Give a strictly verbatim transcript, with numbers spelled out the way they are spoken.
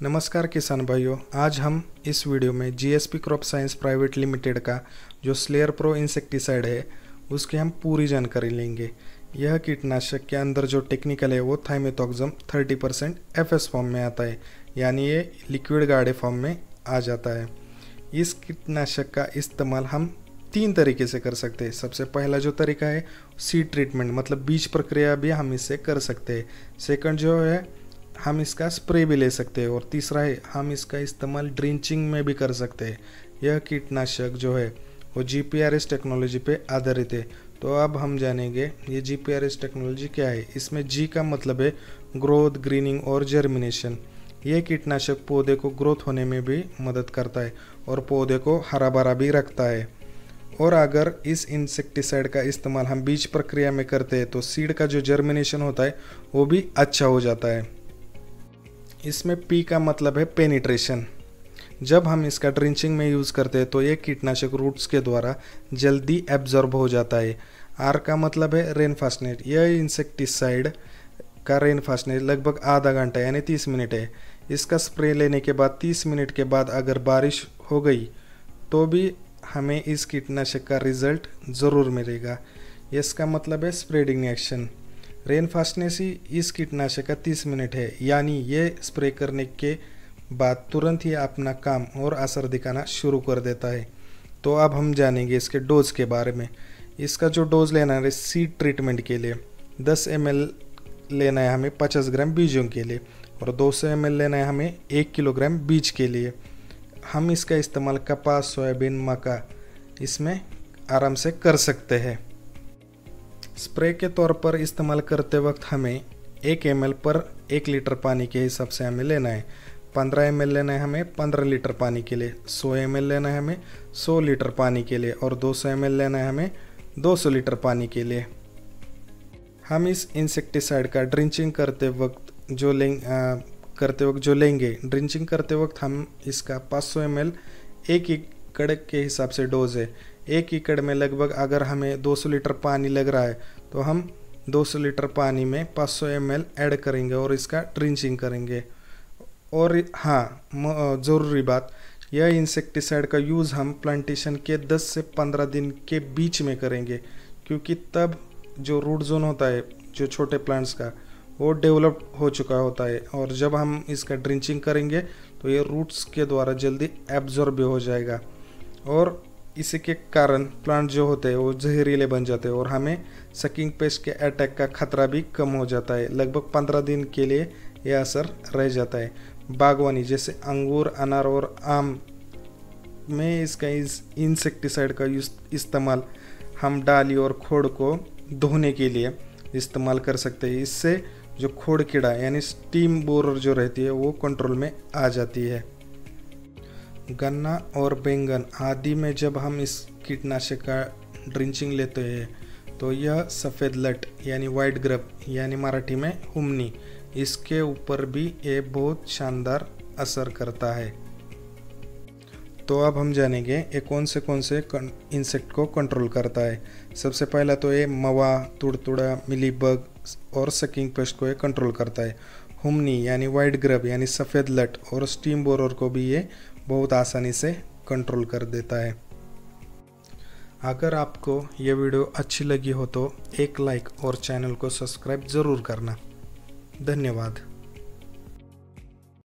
नमस्कार किसान भाइयों, आज हम इस वीडियो में GSP crop science private limited का जो स्लेयर प्रो इंसेक्टिसाइड है उसकी हम पूरी जानकारी लेंगे। यह कीटनाशक के अंदर जो टेक्निकल है वो thiamethoxam thirty percent F S form में आता है, यानी ये लिक्विड गाढ़े फॉर्म में आ जाता है। इस कीटनाशक का इस्तेमाल हम तीन तरीके से कर सकते हैं। सबसे पहला जो तरीका है सीड ट्रीटमेंट, मतलब बीज प्रक्रिया भी हम इससे कर सकते हैं। सेकंड जो है हम इसका स्प्रे भी ले सकते हैं, और तीसरा है हम इसका इस्तेमाल ड्रिंचिंग में भी कर सकते हैं। यह कीटनाशक जो है वो G P R S technology पे आधारित है। तो अब हम जानेंगे ये G P R S technology क्या है। इसमें जी का मतलब है ग्रोथ, ग्रीनिंग और जर्मिनेशन। ये कीटनाशक पौधे को ग्रोथ होने में भी मदद करता है और पौधे को हरा भरा भी रखता है। और अगर इस इंसेक्टिसाइड का इस्तेमाल हम बीज प्रक्रिया में करते हैं तो सीड का जो जर्मिनेशन होता है वो भी अच्छा हो जाता है। इसमें पी का मतलब है पेनिट्रेशन। जब हम इसका ड्रिंचिंग में यूज़ करते हैं तो ये कीटनाशक रूट्स के द्वारा जल्दी एब्जॉर्ब हो जाता है। आर का मतलब है रेन फास्टनेस। यह इंसेक्टिसाइड का रेन फास्टनेस लगभग आधा घंटा यानी तीस मिनट है। इसका स्प्रे लेने के बाद तीस मिनट के बाद अगर बारिश हो गई तो भी हमें इस कीटनाशक का रिजल्ट ज़रूर मिलेगा। इसका मतलब है स्प्रेडिंग एक्शन। रेन फास्टनेस ही इस कीटनाशक का तीस मिनट है, यानी ये स्प्रे करने के बाद तुरंत ही अपना काम और असर दिखाना शुरू कर देता है। तो अब हम जानेंगे इसके डोज के बारे में। इसका जो डोज लेना है सीड ट्रीटमेंट के लिए दस एम एल लेना है हमें पचास ग्राम बीजों के लिए, और दो सौ एम एल लेना है हमें एक किलोग्राम बीज के लिए। हम इसका इस्तेमाल कपास, सोयाबीन, मक्का इसमें आराम से कर सकते हैं। स्प्रे के तौर पर इस्तेमाल करते वक्त हमें एक एम एल पर एक लीटर पानी के हिसाब से हमें लेना है। पंद्रह एम एल लेना है हमें पंद्रह लीटर पानी के लिए, सौ एम एल लेना है हमें सौ लीटर पानी के लिए, और दो सौ एम एल लेना है हमें दो सौ लीटर पानी के लिए। हम इस इंसेक्टिसाइड का ड्रिंचिंग करते वक्त जो लेंगे करते वक्त जो लेंगे ड्रिंचिंग करते वक्त हम इसका पाँच सौ एम एल एक एकड़ के हिसाब से डोज है। एक एकड़ में लगभग अगर हमें दो सौ लीटर पानी लग रहा है तो हम दो सौ लीटर पानी में पाँच सौ एम एल ऐड करेंगे और इसका ड्रिंचिंग करेंगे। और हाँ, ज़रूरी बात, यह इंसेक्टिसाइड का यूज़ हम प्लांटेशन के दस से पंद्रह दिन के बीच में करेंगे, क्योंकि तब जो रूट जोन होता है जो छोटे प्लांट्स का वो डेवलप हो चुका होता है, और जब हम इसका ड्रिंचिंग करेंगे तो ये रूट्स के द्वारा जल्दी एब्जॉर्ब भी हो जाएगा, और इसी के कारण प्लांट जो होते हैं वो जहरीले बन जाते हैं और हमें सकिंग पेस्ट के अटैक का खतरा भी कम हो जाता है। लगभग पंद्रह दिन के लिए यह असर रह जाता है। बागवानी जैसे अंगूर, अनार और आम में इसका इस इंसेक्टिसाइड का इस्तेमाल हम डाली और खोड़ को धोने के लिए इस्तेमाल कर सकते हैं। इससे जो खोड़ कीड़ा यानी स्टीम बोरर जो रहती है वो कंट्रोल में आ जाती है। गन्ना और बैंगन आदि में जब हम इस कीटनाशक का ड्रिंचिंग लेते हैं तो यह सफ़ेद लट यानी वाइट ग्रब यानी मराठी में हुमनी, इसके ऊपर भी ये बहुत शानदार असर करता है। तो अब हम जानेंगे ये कौन से कौन से इंसेक्ट को कंट्रोल करता है। सबसे पहला तो ये मवा, तुड़तुड़ा, मिलीबग और सकिंग पेस्ट को ये कंट्रोल करता है। हुमनी यानी वाइट ग्रब यानी सफ़ेद लट और स्टीम बोरर को भी ये बहुत आसानी से कंट्रोल कर देता है। अगर आपको ये वीडियो अच्छी लगी हो तो एक लाइक और चैनल को सब्सक्राइब ज़रूर करना। धन्यवाद।